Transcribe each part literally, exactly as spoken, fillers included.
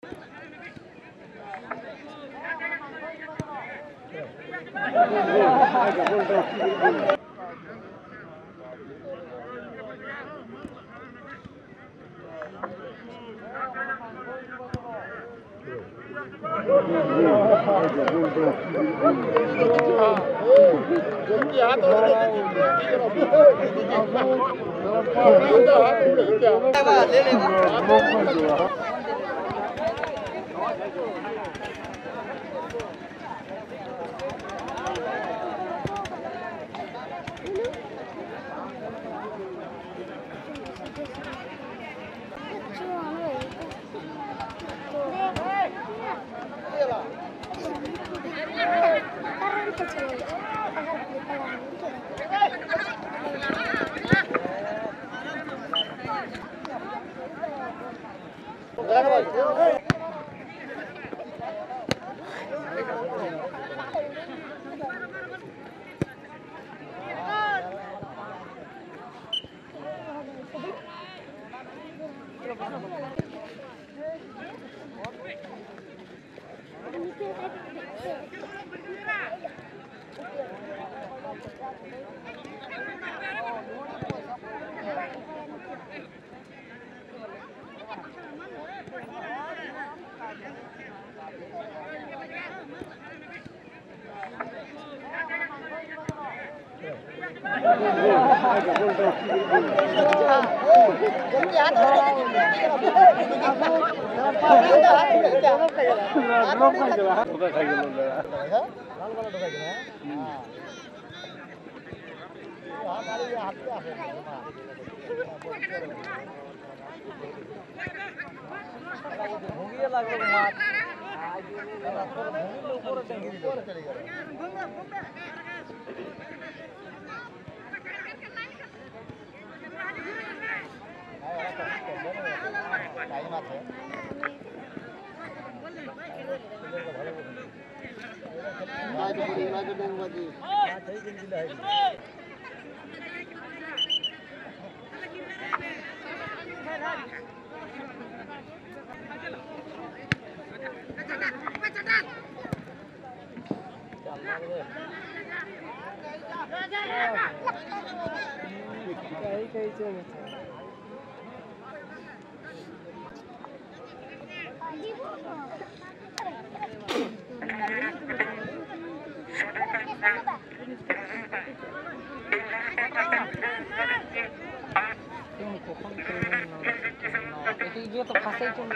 ये तो फंसे चुन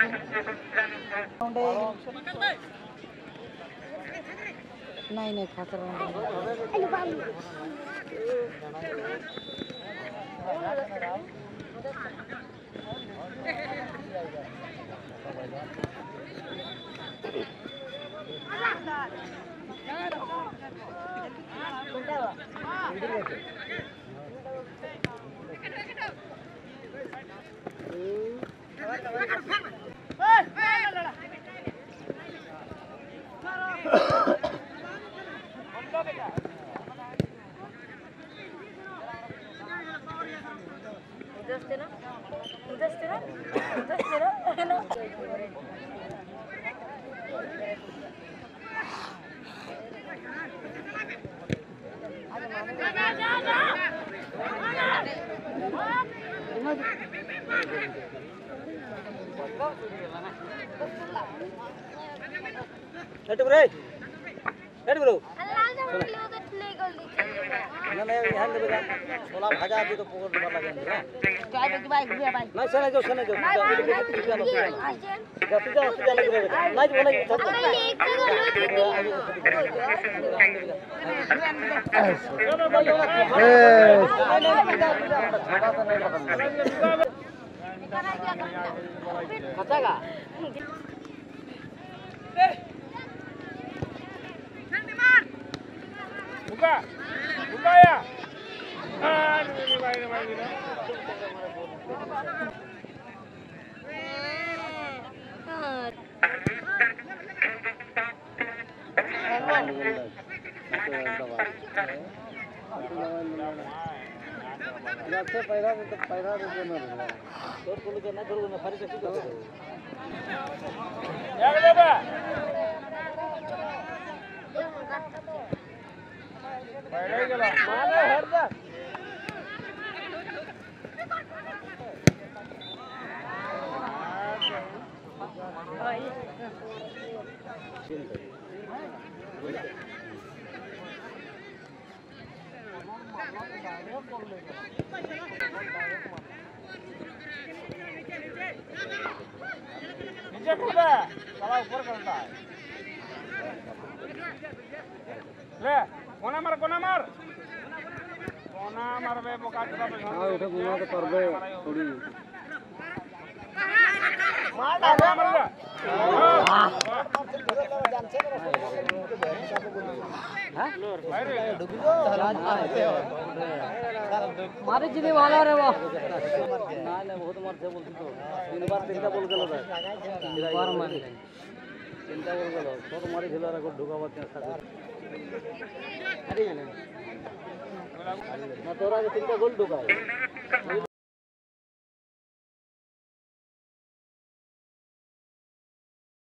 नहीं नहीं फंस रहा Hadi bro. Hadi bro. ना मैं यहाँ ले बजा सोला भाजा भी तो पोकर डबल लगे ना क्या है भाई गुड़िया भाई ना सने जो सने जो जा जा जा लग रहा है ना जो बोला ये खचा का buka buka ya aduh ini main main ini पैरा तो पैरा तो ना तो बोल के ना करो ना फारी कैसे नीचे कूदा साला ऊपर करता है ले कोना मार कोना मार कोना मारबे बोका चुदा पे हां उठे घुमा के करबे थोड़ी मार डाल मार जा हां मारे जिने वाला रे वो ना ना बहुत मारते बोलती तो तीन बार तीनटा बोल गेलो रे तीन बार मार तीनटा बोल गेलो तो मारे खेला रे को ढुकावा चेष्टा कर अरे ना तोरा के तीनटा गोल ढुकाए